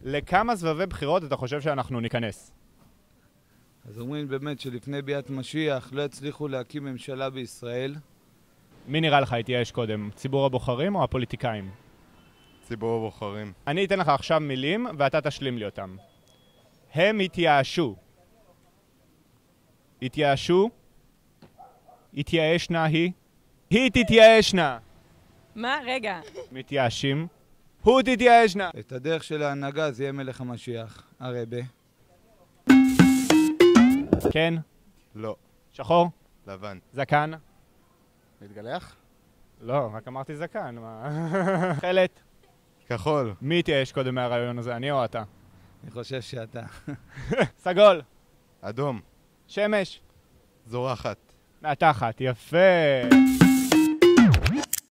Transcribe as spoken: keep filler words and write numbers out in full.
לכמה סבבי בחירות אתה חושב שאנחנו ניכנס? אז אומרים באמת שלפני ביאת משיח לא יצליחו להקים ממשלה בישראל. מי נראה לך יתייאש קודם? ציבור הבוחרים או הפוליטיקאים? ציבור הבוחרים. אני אתן לך עכשיו מילים ואתה תשלים לי אותם. הם התייאשו. התייאשו? התייאשנה היא? היא תתייאשנה. מה? רגע. מתייאשים? הוא תתייאשנה. את הדרך של ההנהגה זה יהיה מלך המשיח, הרבה. כן? לא. שחור? לבן. זקן? מתגלח? לא, רק אמרתי זקן. מה? חלט? כחול. מי התייאש קודם מהרעיון הזה, אני או אתה? אני חושב שאתה. סגול? אדום. שמש? זורחת. מהתחת, יפה.